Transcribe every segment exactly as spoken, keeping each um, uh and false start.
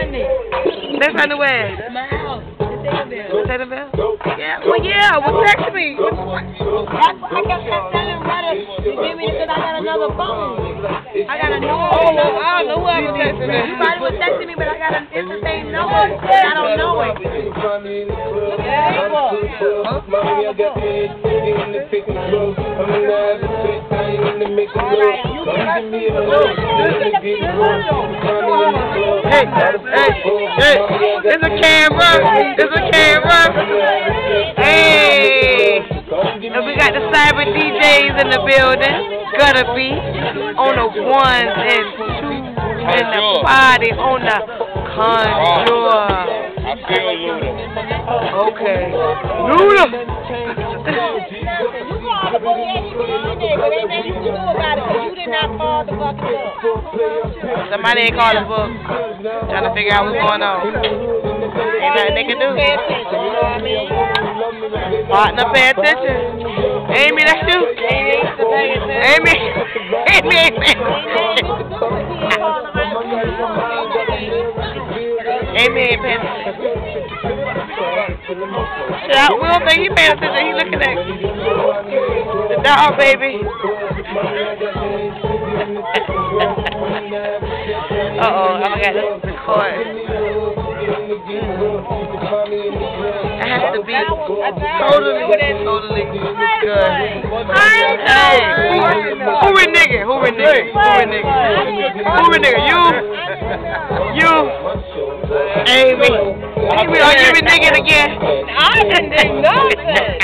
Next time to where? My house. Taylorville? Yeah. Well, yeah. Well, text me. That's why I kept telling Retta to give me because I got another phone. I got a new one. Oh, well, I don't know who I was texting me. Somebody was texting me, but I got an it's the same number. I don't know it. Look at Hey, hey, hey, there's a camera, there's a camera. Hey, and we got the cyber D Js in the building. Gotta be on the ones and twos in the party on the contour. I feel Luda. Okay. Luda! Somebody ain't called the book. Trying to figure out what's going on. Ain't nothing they can do. Partner, pay attention. Amy, that's you. Amy. Amy, Amy. Amy ain't paying attention. Yeah, we don't think he paying attention. He looking at the dog, baby. Uh-oh, I forgot to record. It has to be totally, totally good. Hey, who we nigga? Who we nigga? Who we nigga? Who we nigga? You? You? Amy? Amy, are you be nigga again? I didn't do nothing.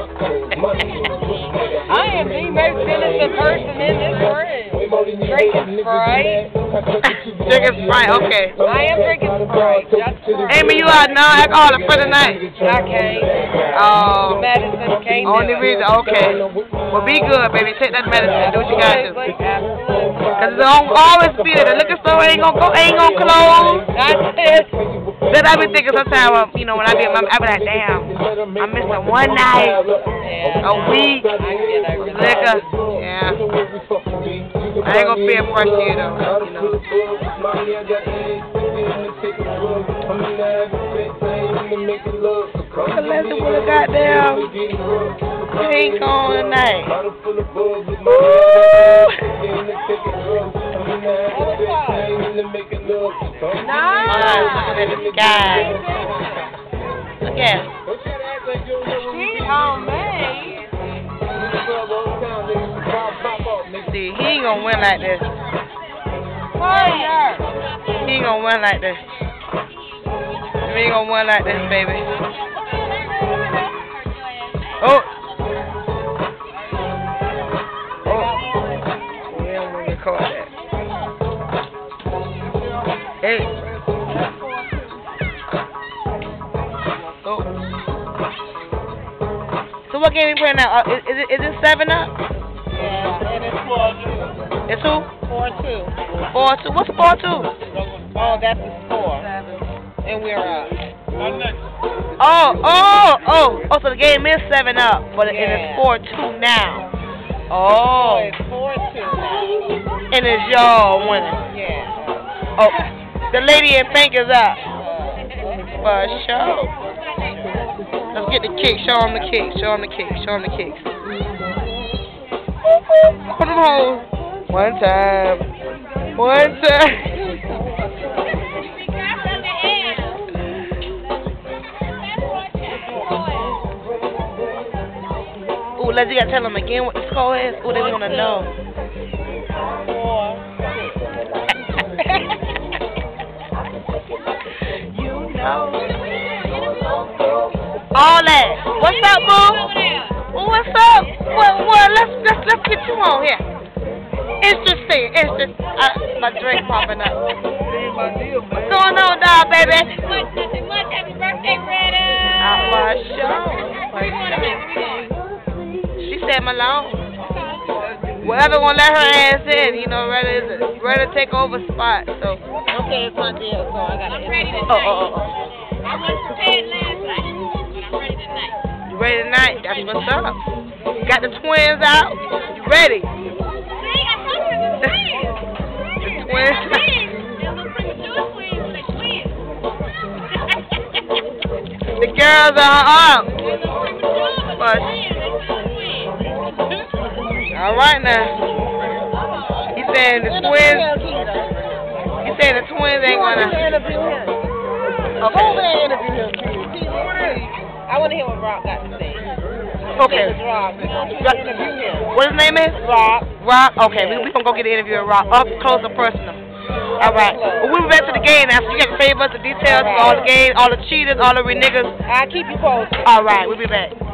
I am the most innocent person in this room. Drinking Sprite. Drinking Sprite, okay. I am drinking Sprite. Amy, you are non-alcoholic for the night? I can't. Oh. Medicine can't. Only reason, okay. Well, be good, baby. Take that medicine. Do what you gotta do. Cause it's always be there. The liquor store ain't gonna go, ain't gonna close. That's it. Then I be thinking sometimes, you know, when I be, I be like, damn, I'm missing one night, yeah. a week, liquor. Yeah. I ain't gonna peer pressure you though, you know. Unless it would have goddamn pink on tonight. Nice. Look at the sky. Look at it. She on me. See, he ain't gonna win like this. He ain't gonna win like this. He ain't gonna win like this, baby. Oh. Oh. We don't want to record that. Hey. Oh. So what game we playing now? Uh, is, is it is it seven up? Yeah, and it's four two. It's who? Four two. Four two. What's four two? Oh, that's the score. And we're up. Oh, oh, oh, oh. So the game is seven up, but yeah. it is four two now. Oh. Oh, it's four two now. And it's y'all winning. Yeah. Oh, the lady in pink is up. For sure. Let's get the kick. Show them the kick. Show them the kick. Show them the kicks. Put them holes. One time. One time. Ooh, let's you gotta tell them again what the score is. Ooh, they wanna know. You know. All that. What's up, boo? Well, what's up? Well, well, let's let's let's get you on here. Interesting, interesting. Uh, my drink popping up. What's going on, dog, baby? Nothing much. Happy birthday, Retta. Out my show. She said Malone. Whatever gonna let her ass in, you know, Retta is a Retta take over spot. So okay, it's my deal. So I gotta. I'm ready tonight. Oh, oh, oh. I wasn't prepared last night, but I'm ready tonight. You ready tonight? That's what's up. Got the twins out. You ready? See, I told you the twins. The twins. They're little premature twins, but they're twins. girls are up. But all right now. He said the twins. He said the twins ain't gonna. Okay. I want to hear what Rob got to say. Okay. Rob. Interview him. What his name is? Rob. Rob. Okay, we we gonna go get an interview with Rob up close and personal. All right. Well, we'll be back to the game now. So you got to save us the details of all the games, all the cheaters, all the niggas. I'll keep you posted. All right, we'll be back.